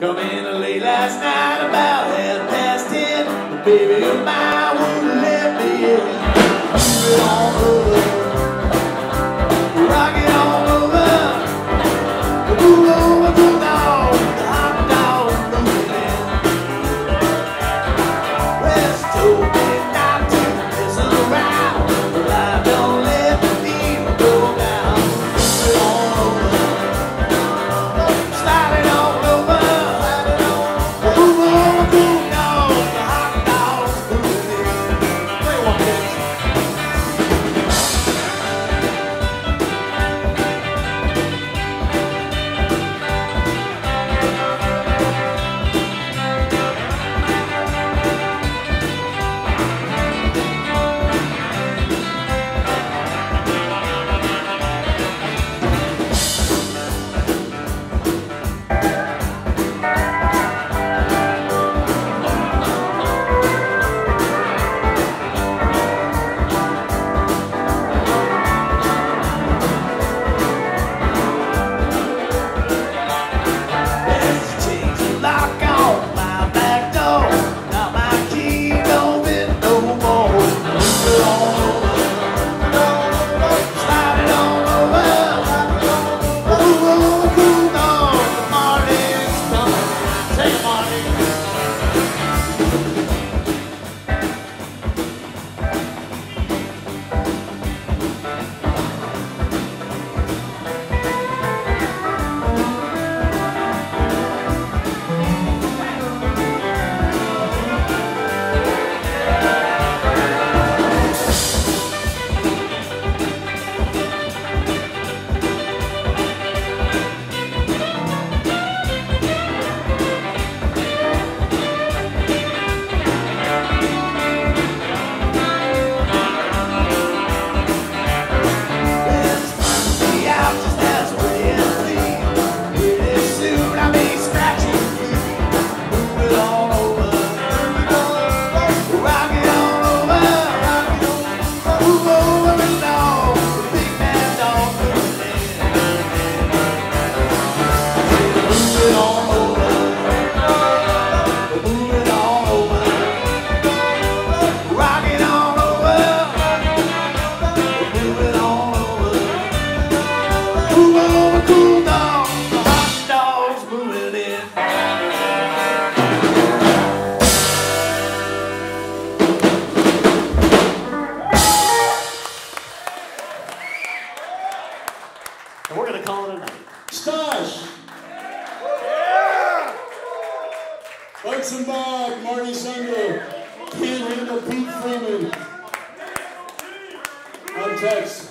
Come in late last night about 10:30. The baby of mine wouldn't let me in. Move it on over, rock it on over. Move over to the hot dog moving in. Rest told me not to mess around, but I don't let the people go down. Move it on over, slide it on over. Move over to the hot dog moving in. Play one, kids. And we're going to call it a night. Stozch! Yeah! Bugs and Bob, Marty, Zundel, Can't Handle Pete Freeman. On text.